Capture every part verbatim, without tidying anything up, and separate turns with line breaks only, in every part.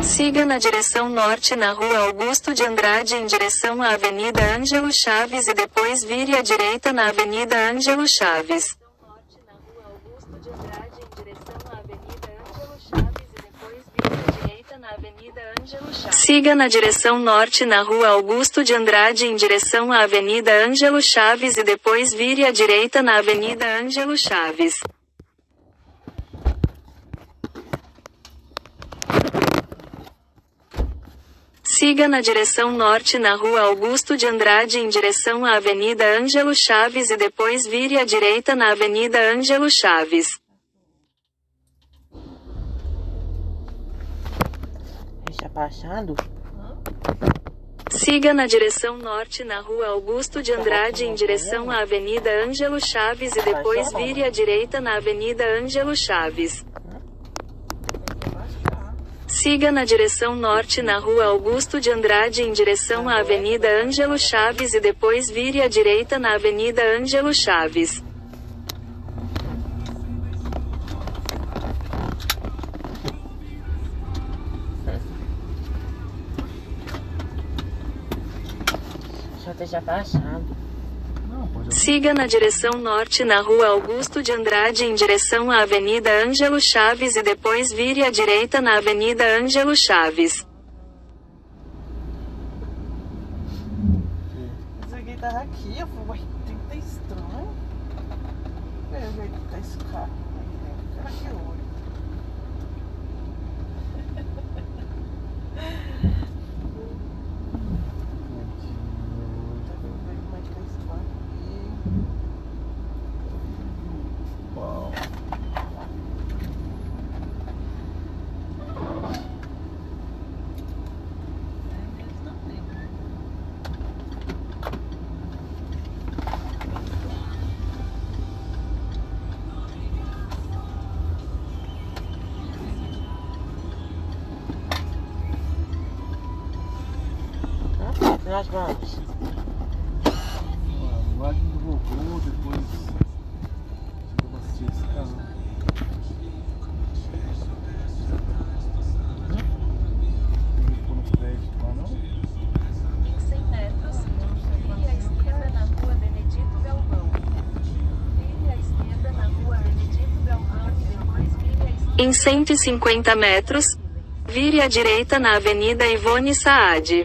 Siga na direção norte na rua Augusto de Andrade em direção à Avenida Ângelo Chaves e depois vire à direita na Avenida Ângelo Chaves. Siga na direção norte na rua Augusto de Andrade em direção à Avenida Ângelo Chaves e depois vire à direita na Avenida Ângelo Chaves. Siga na direção norte na rua Augusto de Andrade em direção à Avenida Ângelo Chaves e depois vire à direita na Avenida Ângelo Chaves.
Está passando?
Siga na direção norte na rua Augusto de Andrade em direção à Avenida Ângelo Chaves e depois vire à direita na Avenida Ângelo Chaves. Siga na direção norte na rua Augusto de Andrade em direção à Avenida Ângelo Chaves e depois vire à direita na Avenida Ângelo Chaves.
Só esteja passando.
Siga na direção norte na rua Augusto de Andrade em direção à Avenida Ângelo Chaves e depois vire à direita na Avenida Ângelo Chaves.
Esse aqui tava aqui, eu falei, tem que tá estranho. É o jeito que tá esse carro. Será que é olho?
Nós vamos.
Lá do vovô, depois chegou a assistir esse carro. Ninguém ficou no crédito lá, não?
Em cem metros, vire à esquerda na rua Benedito Galvão. Vire à esquerda na rua Benedito Galvão e depois vire à esquerda. Em cento e cinquenta metros, vire à direita na Avenida Ivone Saad.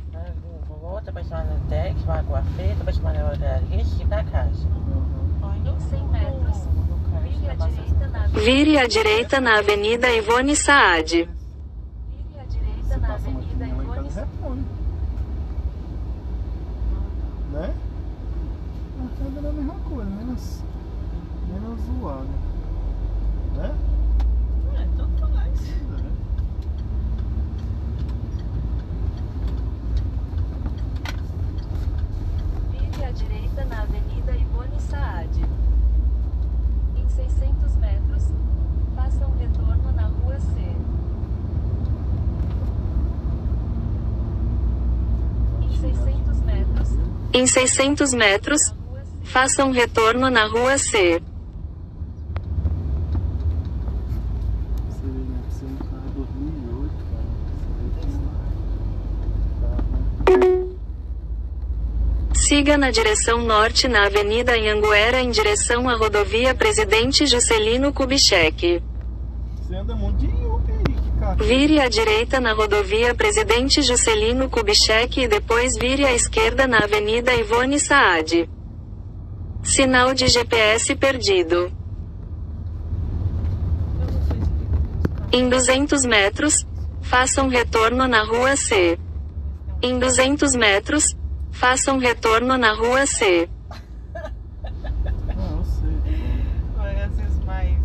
Vai com a feita, vai chamar na hora da rede da casa.
Em cem metros, vire à direita na Vire à direita na Avenida Ivone Saad. Vire à direita na Avenida Ivone Saad.
Né? Tá dando a mesma coisa, menos, menos zoado. Né?
É, tanto mais.
À direita na Avenida Ivone Saad. Em seiscentos metros, faça um retorno na Rua C. Em seiscentos metros, em seiscentos metros, faça um retorno na Rua C.
Você vê, né? Você é um carro dois mil e oito, cara. Você vê que não.
Siga na direção norte na Avenida Anhanguera em direção à rodovia Presidente Juscelino Kubitschek.
Você anda muito de Uber aí, que cara.
Vire à direita na rodovia Presidente Juscelino Kubitschek e depois vire à esquerda na Avenida Ivone Saad. Sinal de G P S perdido. Em duzentos metros, faça um retorno na Rua C. Em duzentos metros, faça um retorno na Rua C.
Não, eu sei.
Vai às vezes mais.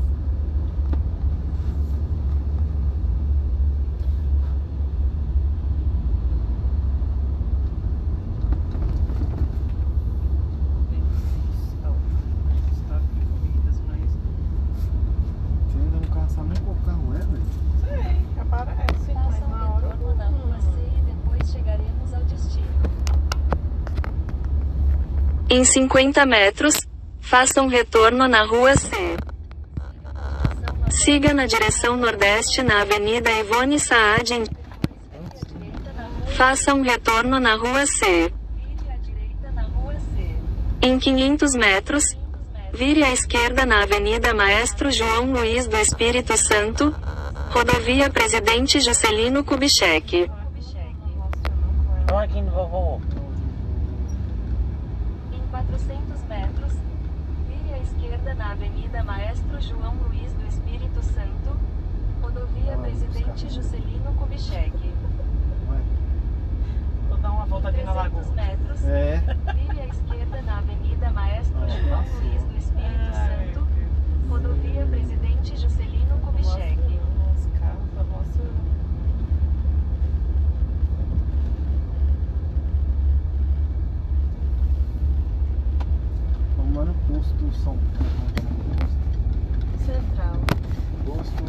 Você ainda não carro, sabe nem qual carro é, velho?
Sei, aparece.
Faça
Mas
um
na hora.
retorno na Rua C e depois chegaremos ao destino. Em cinquenta metros, faça um retorno na Rua C. Siga na direção nordeste na Avenida Ivone Saad em Faça um retorno na rua C.
Vire à direita na rua C.
Em quinhentos metros, vire à esquerda na Avenida Maestro João Luiz do Espírito Santo, rodovia Presidente Juscelino Kubitschek.
Vamos aqui no vovô.
Em quatrocentos metros, vire à esquerda na Avenida Maestro João Luiz do Espírito Santo, rodovia Presidente Juscelino Kubitschek.
Vou dar uma volta ali na lagoa.
trezentos metros,
É.
vire à esquerda na Avenida Maestro João Luiz do Espírito Santo, rodovia Presidente Juscelino Kubitschek.
Nossa, casa, nossa.
Vamos lá no posto São Paulo.
Central.
Posto.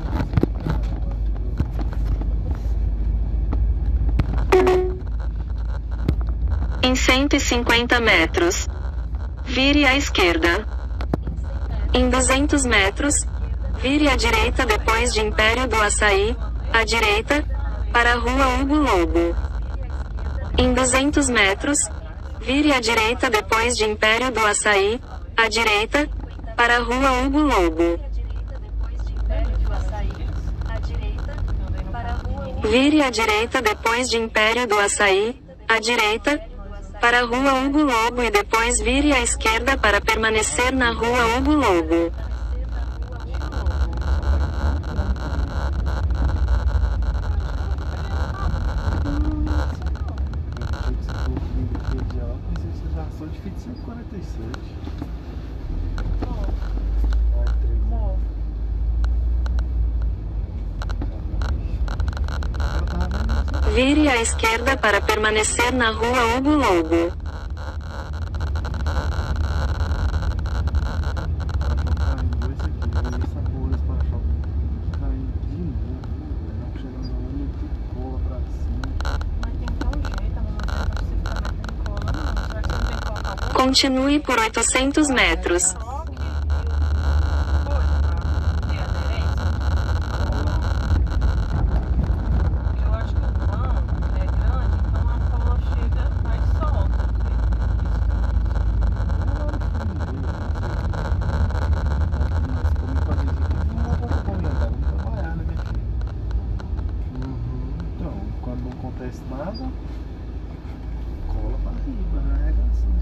Em cento e cinquenta metros, vire à esquerda. Em duzentos metros, vire à direita depois de Império do Açaí, à direita, para a Rua Hugo Lobo. Em duzentos metros, vire à direita depois de Império do Açaí, à direita, para a Rua Hugo Lobo. Vire à direita depois de Império do Açaí, à direita, para a Rua Hugo Lobo e depois vire à esquerda para permanecer na Rua Hugo Lobo.
De feito cento e quarenta e sete.
Vire à esquerda para permanecer na Rua Hugo Lobo. Continue por oitocentos metros.
Nada, cola pra riba, né?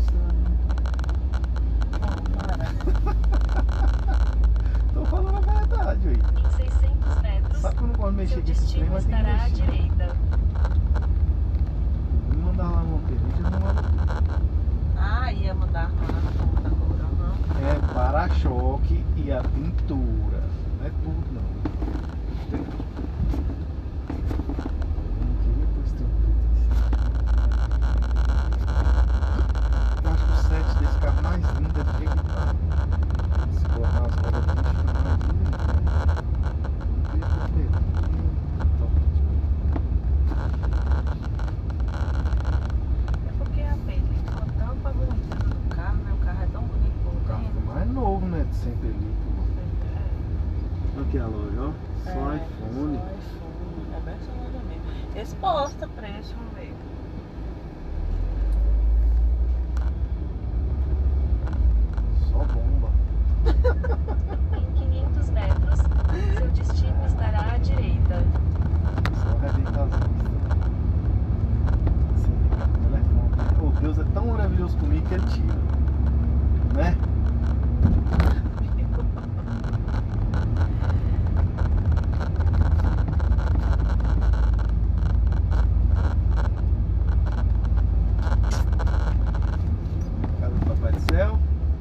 Tô falando a verdade, aí.
Em seiscentos metros,
Sabe que eu não gosto de mexer
seu
com esse trem,
destino
mas tem que
estará à
mexer.
direita.
Me mandar lá no Monterrey, não manda.
Ah, ia mandar lá na ponta agora, não.
É para-choque e a pintura. Não é tudo, não. Eu acho que o set desse carro mais lindo é do jeito que tá. Se colocar as rodas aqui, fica mais lindo ainda. Não tem problema.
É porque a pele ficou tão bonita do carro, né? O carro é tão bonito por
O carro
dentro.
ficou mais novo, né? De cem películas. Aqui a loja, ó. Só
É,
iPhone.
Só iPhone. É bem essa loja mesmo. Exposta preço, vamos ver.
Só bomba.
Em quinhentos metros, seu destino estará à direita.
Só arrebenta as vistas. Sim, telefone. Oh, Deus é tão maravilhoso comigo que ele tira. Né? Casa do Papai do Céu.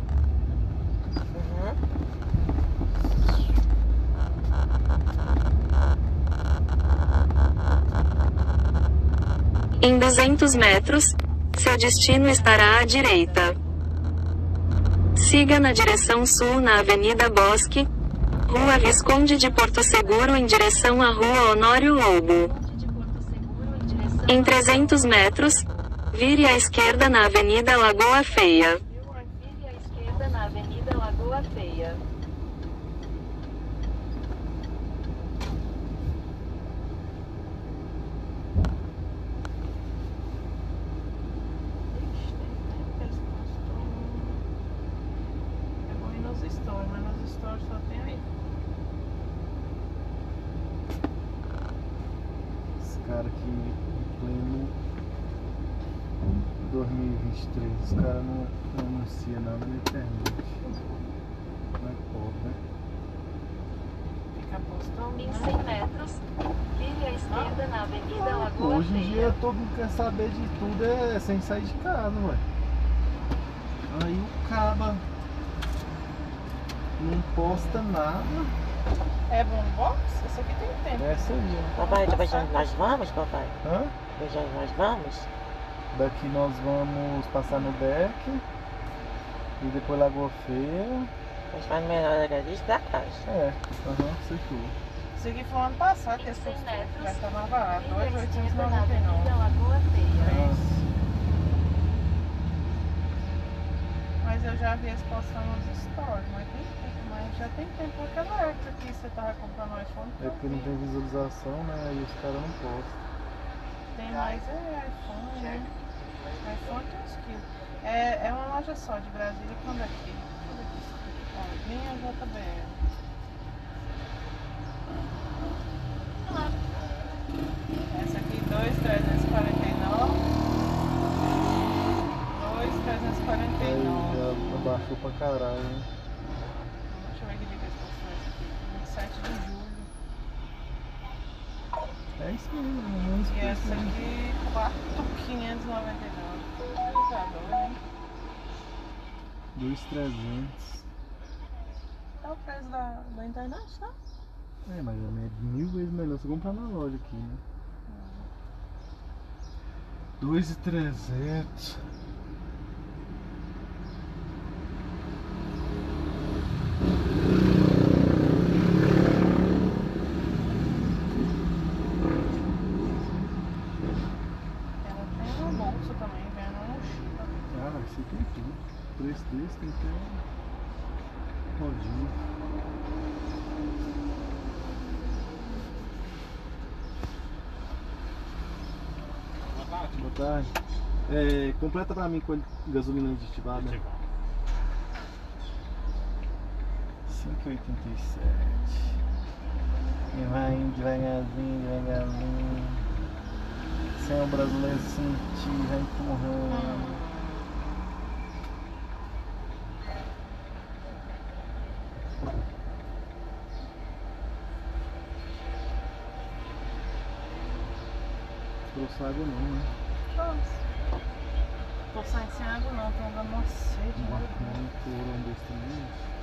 Em duzentos metros, seu destino estará à direita. Siga na direção sul na Avenida Bosque, Rua Visconde de Porto Seguro em direção à Rua Honório Lobo.
De Porto Seguro em direção
Em trezentos metros, vire à esquerda na Avenida Lagoa Feia.
Vire à esquerda na Avenida Lagoa Feia.
cara, que em pleno dois mil e vinte e três os caras não, não anunciam nada na internet. Não é pobre, né?
Fica postando.
Em cem metros, vire à esquerda na Avenida Lagoa
Hoje em dia
Feia.
todo mundo quer saber de tudo é sem sair de casa, ué. Aí o caba não posta nada.
É boombox? Esse aqui tem tempo.
Essa aí, ó.
Papai, depois nós vamos, papai?
Hã?
Depois nós vamos?
Daqui nós vamos passar no deck e depois Lagoa Feia.
Nós vamos no menor agradece da casa.
É, aham, acertou.
Esse aqui foi o ano passado que esse
cem
custou.
metros,
Vai estar mais barato.
vire à
dois mil oitocentos e
esquerda na
noventa e
Avenida
nove.
Lagoa Feia.
Nossa.
Mas eu já vi eles postando nos stories, mas tem tempo, mas já tem tempo naquela época que você tava comprando o iPhone.
É porque não tem visualização, né? Aí os caras não postam.
Tem mais é iPhone, né? iPhone tem uns quilos. É, é uma loja só de Brasília quando aqui. Deixa eu ver aqui. Ó, linha J B L. Essa aqui dois mil trezentos e quarenta e nove. dois mil trezentos e quarenta e
Aí
nove.
já abaixou pra caralho, né?
Deixa eu ver que dia que eles postaram esse aqui. vinte e sete de julho.
É isso mesmo, não
E essa
esqueça.
aqui, quatro mil quinhentos e noventa e nove. Tá doido, hein?
dois mil e trezentos.
É o preço da, da internet, tá?
É, mas é mil vezes melhor você comprar na loja aqui, né? dois mil e trezentos.
Ela tem uma bolsa também, vem uma mochila.
Ah, mas você tem tudo. O preço desse tem até rodinha. Boa tarde. É, completa pra mim com gasolina aditivada. cinco e oitenta e sete. E vai indo devagarzinho, devagarzinho. Sem o brasileiro sentir, vai empurrando. Trouxe água não, né?
Nossa. Tô saindo sem água não, tô andando uma sede.
Não,
né?
não foram desse também.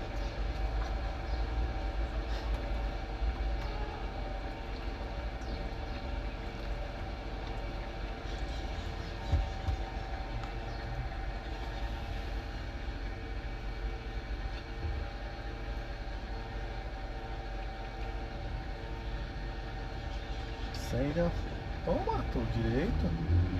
Sério? Toma, tô direito.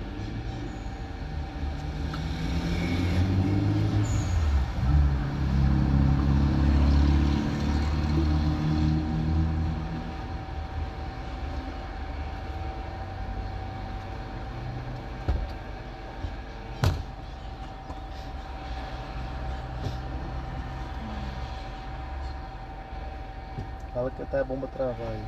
Fala que até é bom pra travar aí.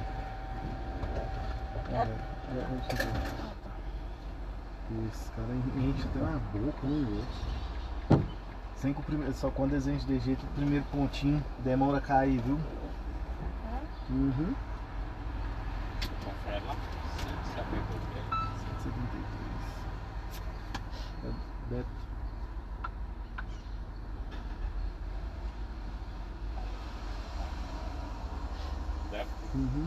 Ah, já, já, já, já. Esse cara enche até na boca, né? Sem que o primeiro, só quando desenho de jeito, o primeiro pontinho demora a cair, viu? Uhum.
Confere lá. cento e setenta e três.
É Beto.
Deve.
Uhum.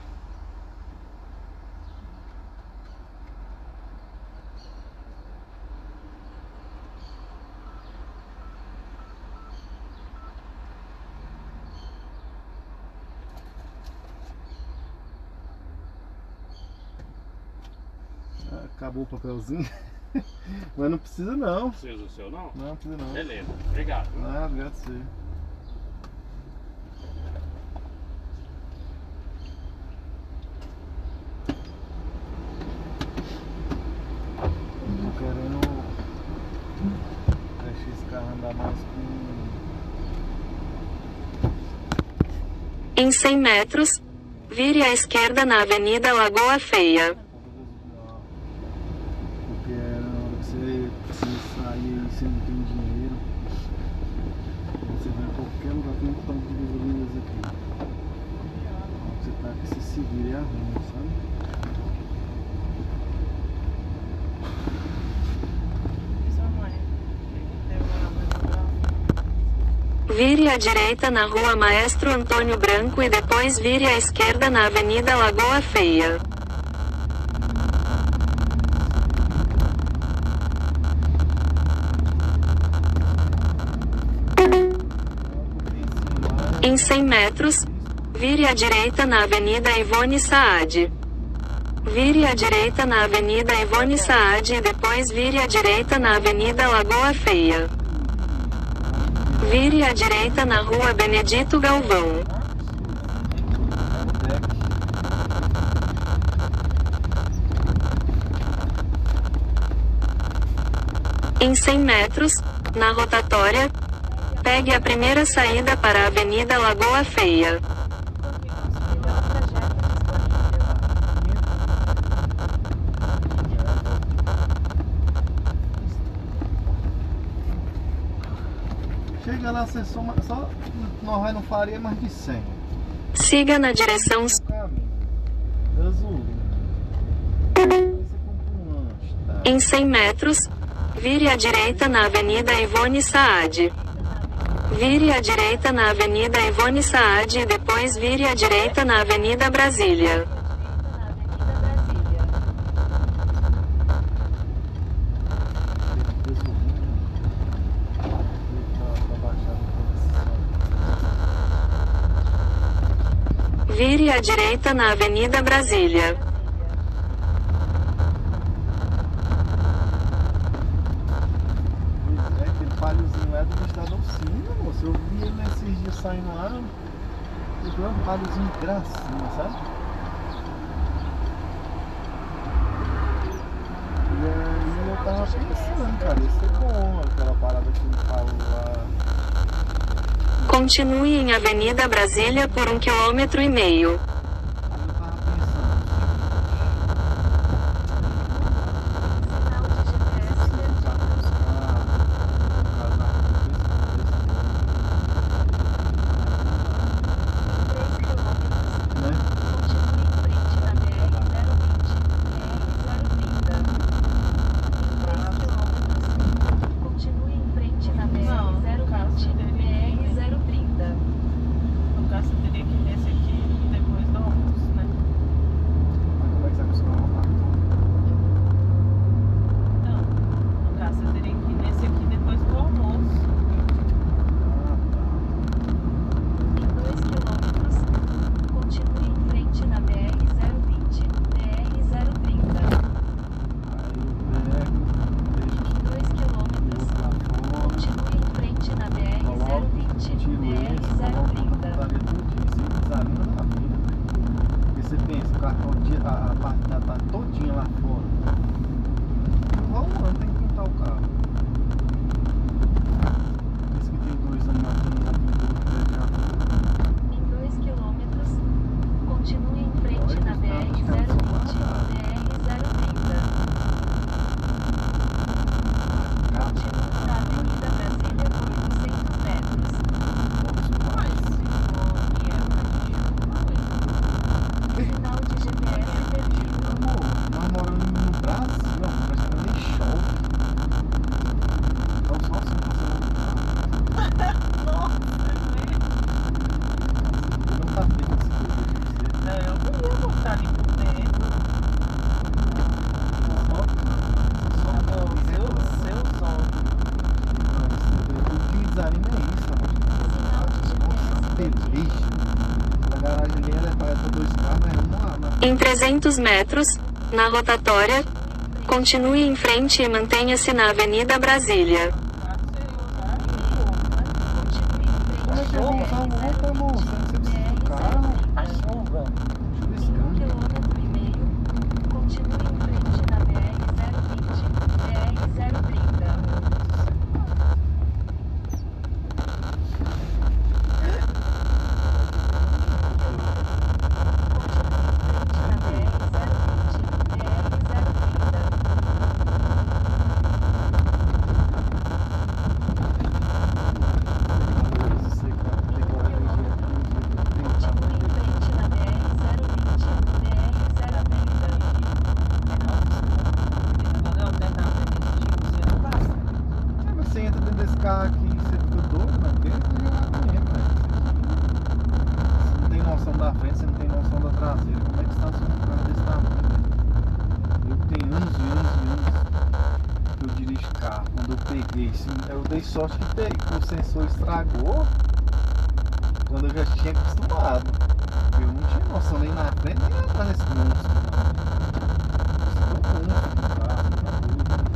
Acabou o papelzinho. Mas não precisa não.
Precisa o seu não?
Não, precisa não.
Beleza, obrigado.
Ah, obrigado a você. Tô querendo deixar esse carro andar mais com...
Em cem metros, vire à esquerda na Avenida Lagoa Feia.
com gasolina
Vire à direita na Rua Maestro Antônio Branco e depois vire à esquerda na Avenida Lagoa Feia. Em cem metros, vire à direita na Avenida Ivone Saad. Vire à direita na Avenida Ivone Saad e depois vire à direita na Avenida Lagoa Feia. Vire à direita na Rua Benedito Galvão. Em cem metros, na rotatória, pegue a primeira saída para a Avenida Lagoa Feia.
Chega lá, você soma, só nós vai não faria mais de cem.
Siga na direção
No caminho. Azul. Aí você compra um lanche, tá?
em cem metros, vire à direita na Avenida Ivone Saad. Vire à direita na Avenida Ivone Saad e depois vire à direita na Avenida Brasília. Vire à direita na Avenida Brasília.
É aquele palhozinho é do estado da oficina, moço. Eu vi ele nesses dias saindo lá. Ele deu um palhozinho de gracinha, sabe? E aí eu tava pensando, cara, ia ser bom aquela parada que ele falou lá.
Continue em Avenida Brasília por um quilômetro e meio.
Eu tava pensando.
Continue em frente na B R zero vinte, B R zero trinta.
No caso, você teria que ir nesse aqui depois do almoço, né?
Mas como é que você vai buscar uma moto?
Não. No caso, você teria que ir nesse aqui depois do almoço.
Ah,
Em dois quilômetros, continue em frente na B R zero vinte, B R zero trinta.
tá. Aí eu pego, deixo
Em dois quilômetros,
lá fora.
continue em frente na B R zero
Coloco,
vinte,
tiro
B R
esse,
zero
coloco
trinta.
na putaria tudinho, você desanima da vida, velho. Porque você pensa, o cartão, a, a parte da tá todinha lá fora. Igual um ano tem que pintar o carro. Esse que tem dois anos na pintura,
Em dois quilômetros, continue em frente na B R zero vinte, B R zero trinta. Continue na Avenida Brasília por oitocentos metros. Sinal de G P S perdido.
amor, nós moramos no Brasil, ó, praticamente nem chove. Então só assim passando.
Nossa,
Não tá feito esse coisa.
não, eu não ia botar ali por dentro.
Só
Não, seus, seus olhos.
o que me desanima é isso, amor. Beleza. A garagem ali ela é para dois carros, mas vamos lá, mas
Em trezentos metros, na rotatória, continue em frente e mantenha-se na Avenida Brasília.
Ah, você usar de
Continue em
como é
frente
que eu
na
vou
B
usar
R
o
zero
outro, amor?
vinte,
Você
B
precisa
R
do
zero
carro.
trinta.
A chuva.
Um
Chuviscando.
quilômetro e meio, continue em frente na B R zero vinte, B R zero trinta. Continue em
peguei, sim, eu dei sorte que, te, que o sensor estragou quando eu já tinha acostumado. Eu não tinha noção nem na frente nem atrás desse monstro. Isso é um monstro de carro, tá doido.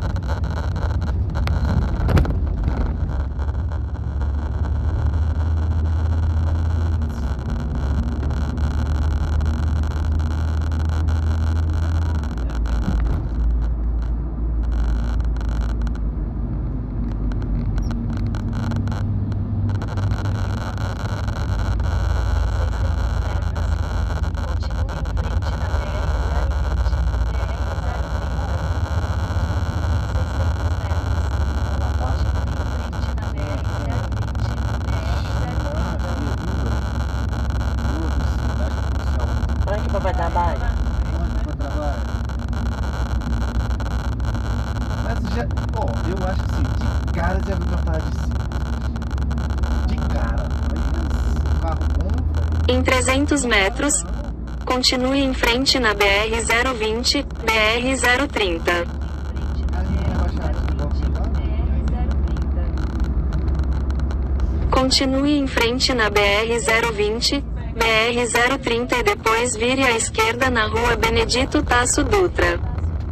Olha que papai trabalha.
Onde pra trabalho? Mas já, ó, eu acho assim, de cara já viu uma parada de cima. De cara. Aí esse carro bom, velho.
Em trezentos metros, continue em frente na B R zero vinte, B R zero trinta. Continue em frente na B R zero vinte, B R zero trinta e depois vire à esquerda na rua Benedito Tasso Dutra.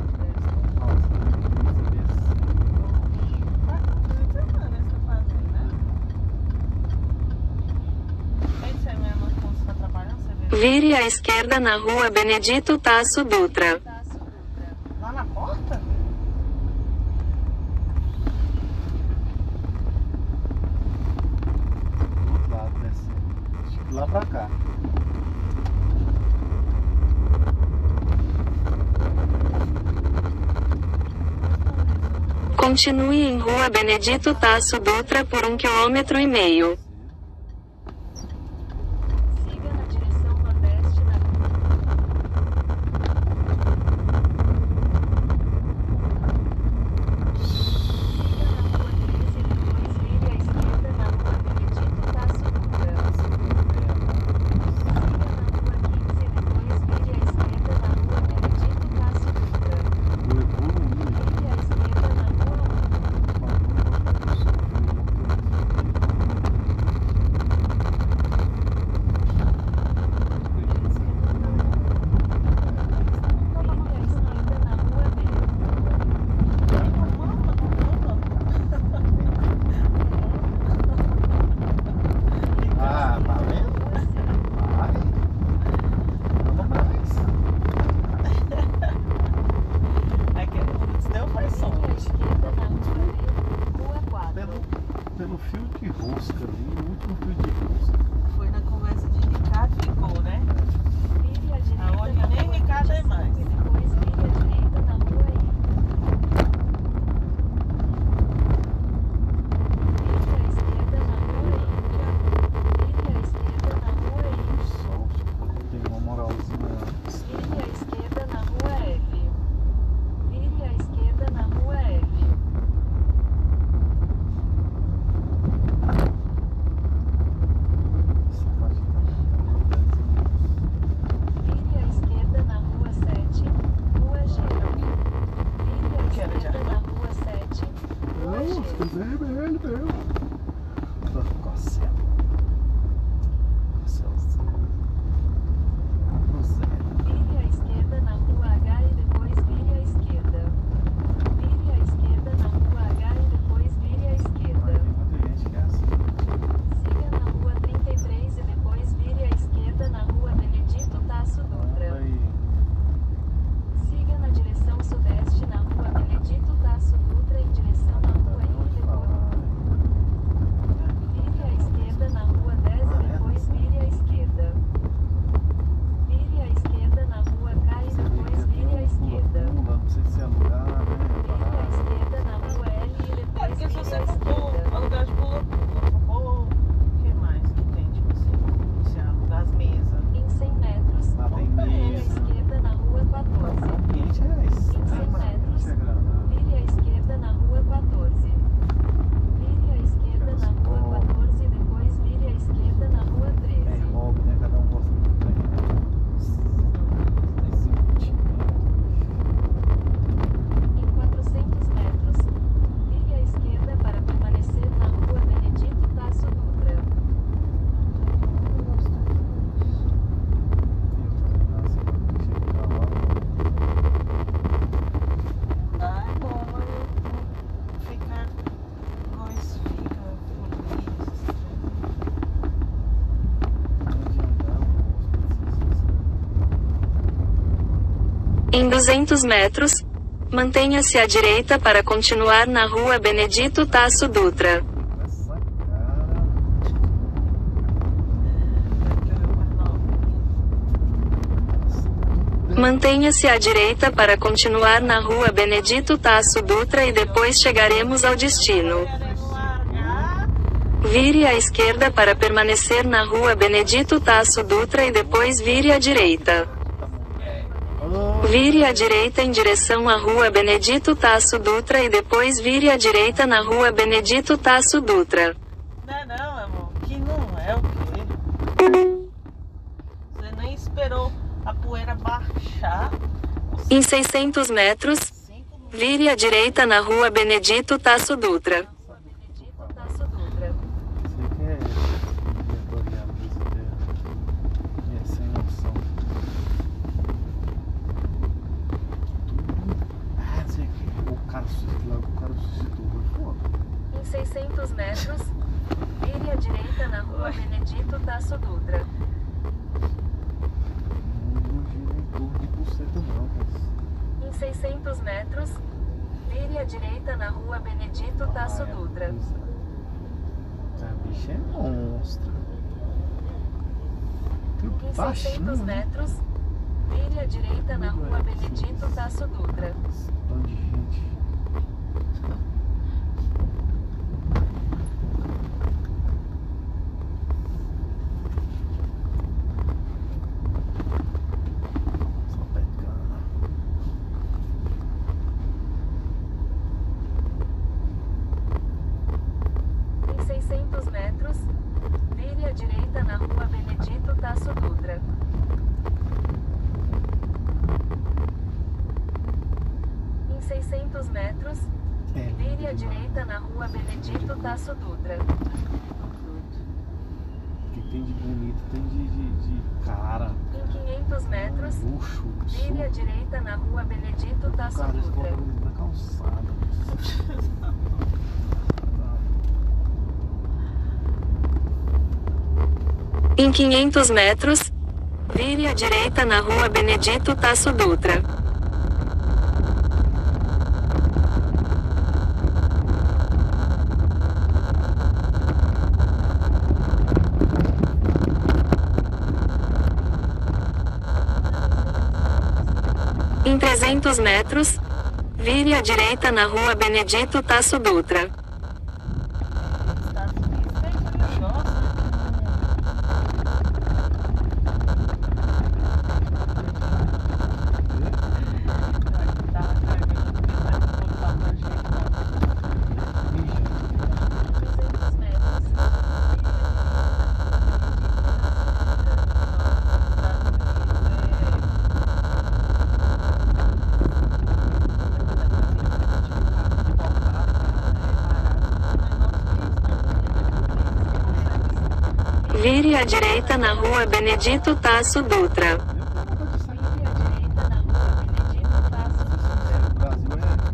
Vire à esquerda na rua Benedito Tasso Dutra.
Lá na porta?
Do outro lado, descendo. Acho que lá pra cá.
Continue em rua Benedito Tasso Dutra por um quilômetro e meio.
Siga na direção nordeste na
pelo fio de rosca ali, o último fio de rosca.
Foi na conversa de Ricardo e ficou, né?
Vire à direita
Aonde
na
nem
rua
Ricardo é
vinte e cinco
mais.
e depois vire à direita na rua I. Vire à esquerda na rua I. Vire à esquerda na rua I.
Sol, tem uma moralzinha antes.
Vire à esquerda na rua F. Vire à esquerda na rua F.
Essa parte tá
Vire à esquerda na rua sete, rua G. Vire à
Quero
esquerda
já.
na rua sete, rua
Não,
G.
fica vermelho mesmo. Tá com a céu. Céuzinho. Cruzeiro.
Vire à esquerda na rua H e depois vire à esquerda. Vire à esquerda na rua H e depois vire à
Mas
esquerda.
tem muita gente que é assim.
Siga na rua trinta e três e depois vire à esquerda na rua Benedito Tasso Dutra.
Aí,
Siga na direção sudeste na rua Benedito Tasso Dutra em direção à rua I e depois.
Em duzentos metros, mantenha-se à direita para continuar na rua Benedito Tasso Dutra.
Essa cara.
Mantenha-se à direita para continuar na rua Benedito Tasso Dutra e depois chegaremos ao destino.
Querendo largar.
Vire à esquerda para permanecer na rua Benedito Tasso Dutra e depois vire à direita. Vire à direita em direção à rua Benedito Tasso Dutra e depois vire à direita na rua Benedito Tasso Dutra.
Não, não, amor. Que não é o quê? Você nem esperou a poeira baixar.
Em seiscentos metros, vire à direita na rua Benedito Tasso Dutra.
Você que é diretorial desse terra. É sem noção. Ah, sei que o cara suscitou, o cara suscitou, foi foda.
Em seiscentos metros, vire à direita na rua Benedito Tasso Dutra.
Não gira em torno de buceta não, mas...
Em seiscentos metros, vire à direita na rua Benedito Tasso Dutra.
Essa bicha é monstro.
Em
Baixinho,
seiscentos
né?
metros, vire à direita na rua Benedito Tasso Dutra.
Esse bando de gente. Só pé de cana.
Em seiscentos metros, vire à direita na rua Benedito Tasso Dutra. Em seiscentos metros,
É,
vire à direita na rua Benedito Tasso Dutra.
o que tem de bonito tem de, de, de cara.
Em quinhentos metros,
Luxo,
vire à direita na rua Benedito Tasso
cara, eles
Dutra.
colocam eles na calçada.
Em quinhentos metros, vire à direita na rua Benedito Tasso Dutra. Em trezentos metros, vire à direita na rua Benedito Tasso Dutra.
Estados Unidos tem esse negócio. Tá, tá, tá, tá,
Vire à direita na rua Benedito Tasso Dutra.
O Brasil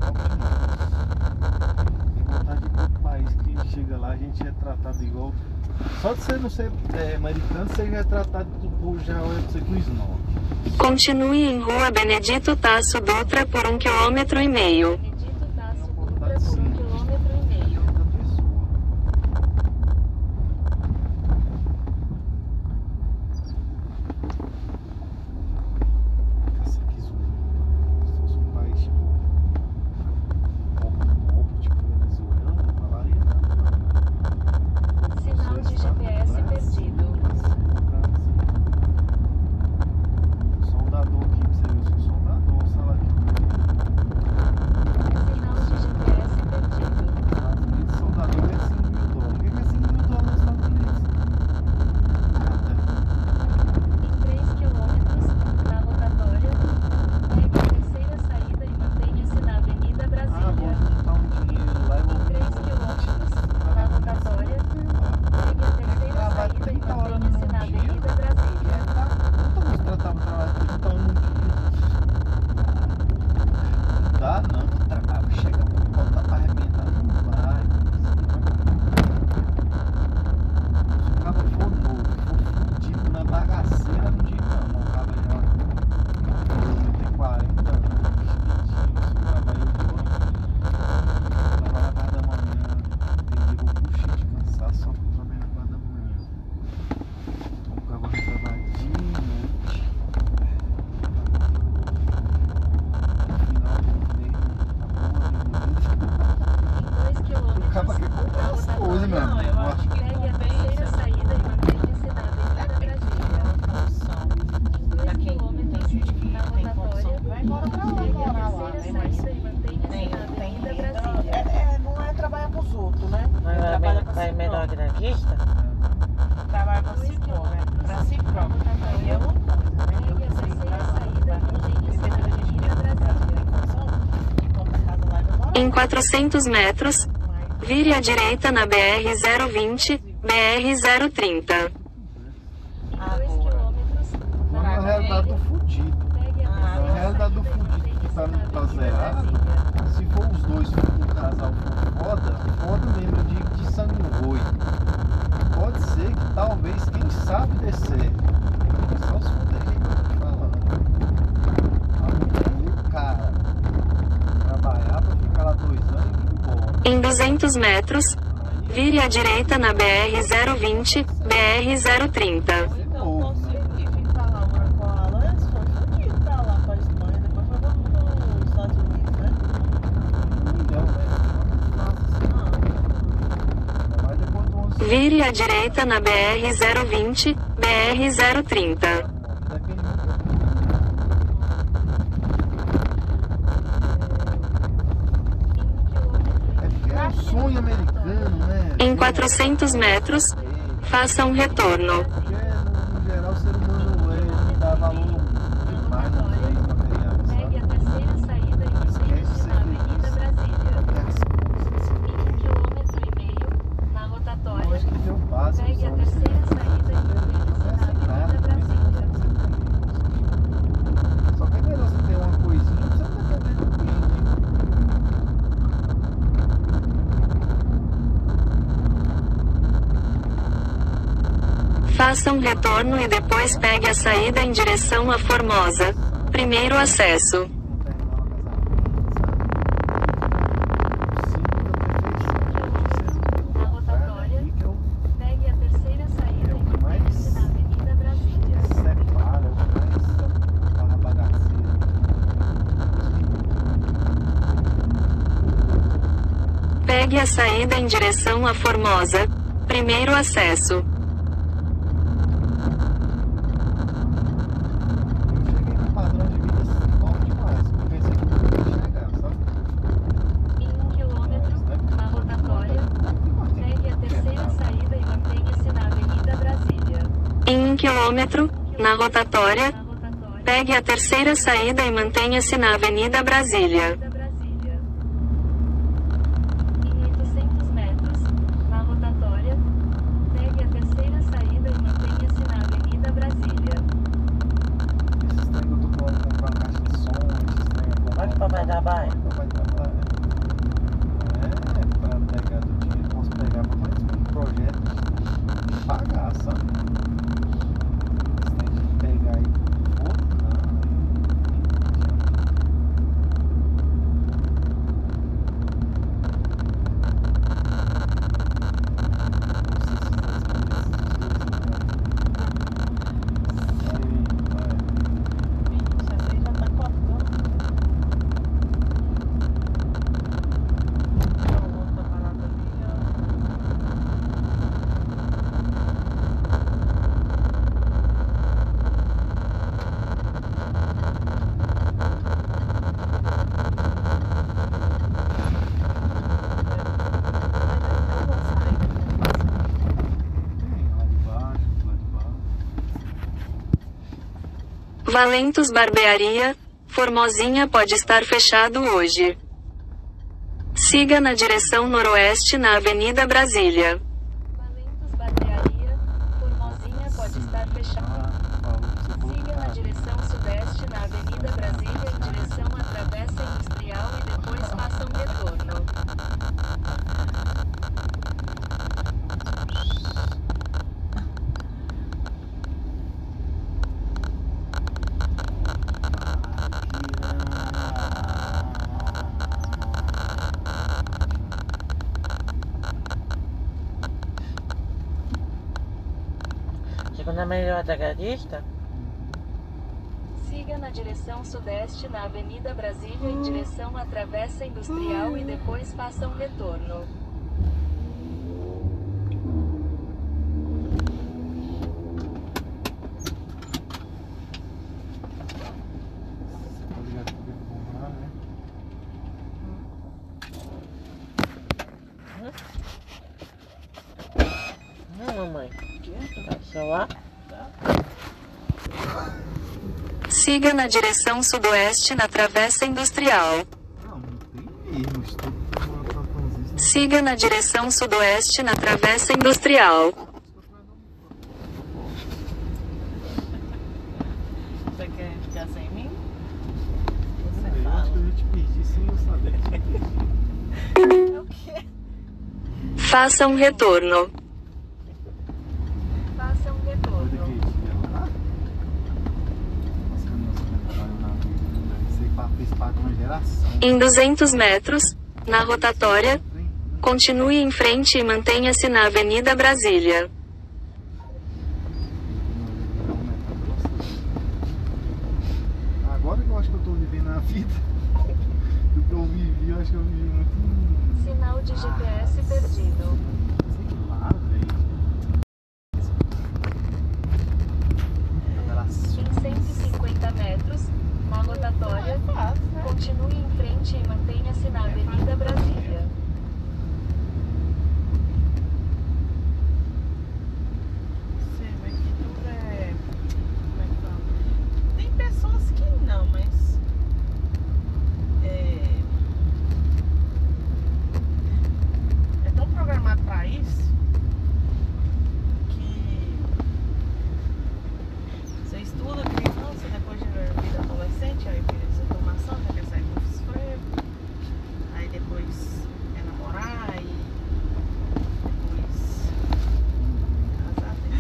é tem vontade de ir para outro país que chega lá, a gente é tratado igual. Só de você não ser é, americano, você já é tratado por já olha pra você com snob.
Continue em rua Benedito Tasso Dutra por um quilômetro e meio. Benedito Tasso Dutra por um quilômetro e meio.
Da pessoa. Nossa, que zoeira. Se fosse um país tipo pouco novo, tipo Venezuela, eu falaria nada.
Sinal de G P S perdido.
Soldador aqui pra você ver, eu sou soldador, sei lá aqui.
né? Mas
saída e mantenha-se
tem,
na
tem
Avenida
renda.
Brasília.
É, é, não é trabalhar pros outros, né?
Mas
É
vai,
trabalhar
me-
pra
vai
si
melhor que
próprio.
dentista?
Trabalha pra si próprio, pra si próprio. Aí é uma coisa, né?
Pegue a
Porque se
terceira
pra-
saída
pra
e
nós,
mantenha-se
porque
na
depois a gente
Avenida
vem pra Brasília,
Brasília.
tem condição de comprar casa lá e vai morar
Em
lá.
quatrocentos metros,
Mas
vire à direita na B R zero vinte, B R zero trinta.
Em dois
Agora.
quilômetros,
Na
Vai,
realidade do fudido.
pegue a
Ah,
terceira
na realidade do
saída e
fudido que
mantenha-se
tá-
na
tá
Avenida
zerado.
Brasília.
Se for os dois, o casal for foda, foda mesmo, eu digo de sangue no olho. Pode ser que talvez, quem sabe dê certo. É só se fuder que eu tô te falando. A mulher e o cara trabalhar pra ficar lá dois anos e ir embora.
Em duzentos metros,
Aí,
vire à direita na B R zero vinte, B R zero trinta.
Ou então consegui ficar lá agora com a Alan, foi fodido pra lá, pra Espanha, depois foi para os Estados Unidos, né?
um milhão, né?
Ah,
Mas depois do onze
Vire à direita na B R zero vinte, B R zero trinta.
depende muito. É porque é um sonho americano, né?
Em quatrocentos metros,
É,
faça um retorno.
porque no, no geral o ser humano é, dá valor demais nos bens materiais,
Pegue
sabe?
a terceira saída e mantenha-se na Avenida Brasília. Em um quilômetro e meio, na
Eu
rotatória,
acho que deu base.
pegue a terceira saída e mantenha-se na Avenida Brasília.
Só que é melhor você ter uma coisinha pra você não depender do cliente.
Faça um retorno e depois pegue a saída em direção a Formosa. Primeiro acesso.
Na rotatória, pegue a terceira saída e mantenha-se na Avenida Brasília.
Pegue a saída em direção a Formosa. Primeiro acesso.
Em um quilômetro, na rotatória, pegue a terceira saída e mantenha-se na Avenida Brasília.
Em um quilômetro, na rotatória,
Na rotatória,
pegue a terceira saída e mantenha-se na Avenida Brasília.
Avenida Brasília. Em oitocentos metros, na rotatória, pegue a terceira saída e mantenha-se na Avenida Brasília.
Esses trem que eu tô falando, comprar uma caixa de som, esses trem é comprar
Onde o papai trabalha?
Onde o papai trabalha? É, pra pegar do dinheiro, posso pegar pra mais um projeto e pagar, sabe? Esse trem de pegar aí, outro, não, aí não adianta.
Isso aí já tá cortando. A outra parada ali, ó.
Valentos Barbearia, Formosinha pode estar fechado hoje. Siga na direção noroeste na Avenida Brasília.
Valentos Barbearia, Formosinha pode estar fechada. Siga na direção sudeste na Avenida Brasília em direção à Travessa Industrial e depois faça um retorno.
Segunda melhor atacadista?
Siga na direção sudeste na Avenida Brasília em direção à Travessa Industrial e depois faça um retorno.
Tá ligado que eu devo comprar, né?
Não, mamãe. Tá o celular?
Siga na direção sudoeste na Travessa Industrial.
Não, não tem mesmo. Estou tomando cartãozinho.
Siga na direção sudoeste na Travessa Industrial.
Você quer ficar sem mim? Você
Eu
fala.
acho que eu já te perdi sem eu saber.
É o quê?
Faça um retorno.
Faça um
Olha
retorno.
aqui, tia, lá. Nossa, nossa, trabalho na vida, né? Isso aí pa- fez parte de uma geração.
Em duzentos metros, na rotatória, continue em frente e mantenha-se na Avenida Brasília.
Agora que eu acho que eu tô vivendo a vida do que eu vivi, eu acho que eu vivi muito.
Sinal de G P S perdido.
Sei lá, velho.
Em cento e cinquenta metros, na rotatória,
É fácil, né?
continue em frente e mantenha-se na Avenida Brasília.
Você vê que tudo é. Como é que fala? Tem pessoas que não, mas. É. É tão programado pra isso que. Você estuda criança, depois de vida adolescente, aí vira desinformação, já quer sair com os frevos. Aí depois é namorar, aí depois casar, tem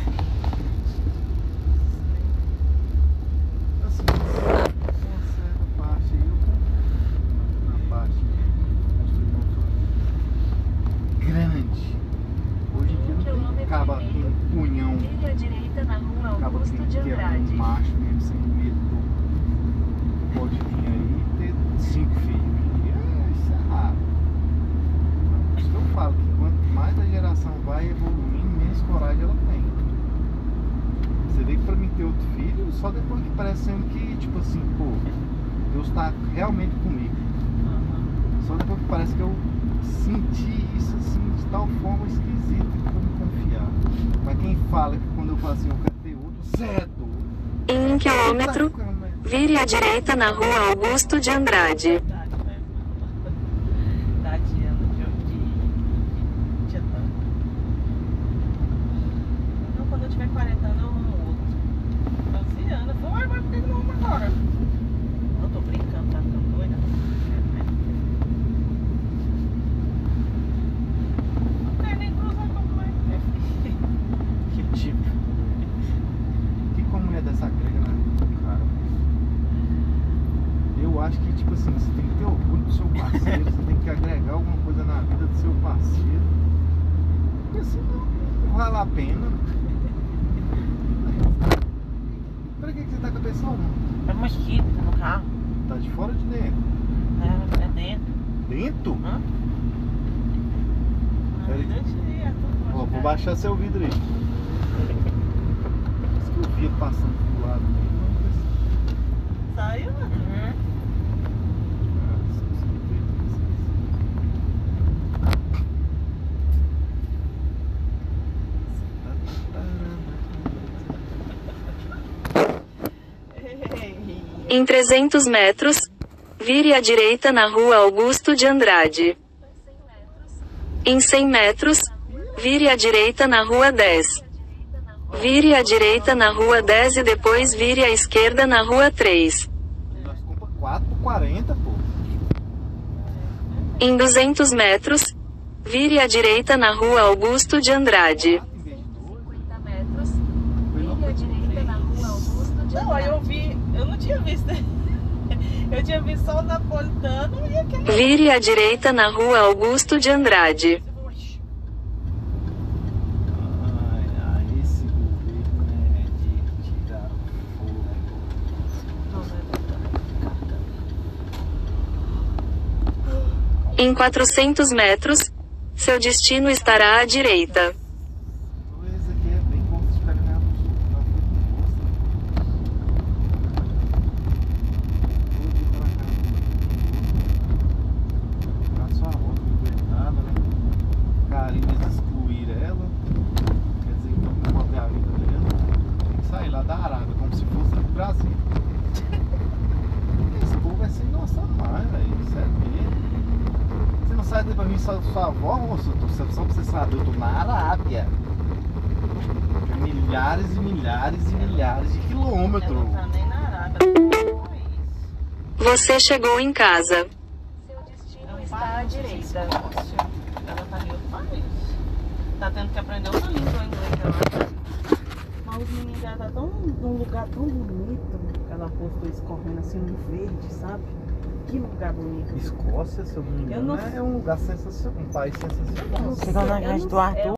Assim, nessa parte aí, eu concordo. Na parte de construir uma família grande. Hoje em dia não tem acaba em punhão.
Vire à direita na rua
Acaba
Augusto
tem
de
que ter
Andrade.
um macho mesmo sem medo do- pode vir aí e ter cinco filhos. E é, isso é raro. Por isso que eu falo que quanto mais a geração vai evoluindo, menos coragem ela tem. Você vê que pra mim ter outro filho, só depois que parecendo que, tipo assim, pô, Deus tá realmente comigo. Só depois que parece que eu senti isso assim, de tal forma esquisita que eu me confiar. Mas quem fala que quando eu falo assim, eu quero ter outro, você é doido.
Em um quilômetro, vire à direita na rua Augusto de Andrade.
verdade, né? Da Diana de de- de Tietã. Não, quando eu tiver quarenta anos eu amo outro. doze anos, eu vou, mas por que não amo agora? Eu tô brincando, tá ficando doida? Não quero nem cruzar com mais.
Que tipo? Que como é dessa grega na vida do cara? Eu acho que, tipo assim, você tem que ter orgulho do seu parceiro, você tem que agregar alguma coisa na vida do seu parceiro. Porque senão não vale a pena. Pra que que você tá com a pessoa?
É mosquito no carro.
Tá de fora ou de dentro?
É, é dentro.
Dentro?
Hã?
Peraí.
Deixa aí,
Ó, vou baixar seu vidro aí. Isso que eu via passando do lado dele.
Saiu, né?
Uhum.
Em trezentos metros, vire à direita na rua Augusto de Andrade. Em cem metros, vire à direita na rua dez. Vire à direita na rua dez e depois vire à esquerda na rua três.
Nós compra quatro por quarenta, pô.
Em duzentos metros, vire à direita na rua Augusto de Andrade.
quatro em vez de dois.
cinquenta metros,
Foi não,
vire à
foi
direita na rua Augusto de
Não, aí eu
Andrade.
vi, eu não tinha visto. Eu tinha visto só o napolitano e aquele.
Vire à direita na rua Augusto de Andrade.
Ai, ai, esse governo é de tirar fogo.
Em quatrocentos metros, seu destino estará à direita.
Esse aqui é bem bom de ficar ganhando um suco, não foi com força. Vou vir pra cá. Ficar só a volta completada, né? viagem pra mim só sua avó, moço. Eu tô, só pra você saber, eu tô na Arábia. Milhares e milhares e milhares de
Ela
quilômetros.
não tá nem na Arábia, tá no país.
Você chegou em casa.
Seu destino
É um
está
país,
à
não sei se é
direita.
Escócia. Ela tá em outro país. Tá tendo que aprender outra língua inglês, eu acho. Mas os meninos dela tá tão, num lugar tão bonito. Ela postou escorrendo assim no verde, sabe? Que lugar bonito.
Escócia, se eu não me
Eu
engano,
não-
é um lugar sensacional, um país sensacional.
Eu não sei,
Chegou na
eu
casa
não
do
sei.
Arthur.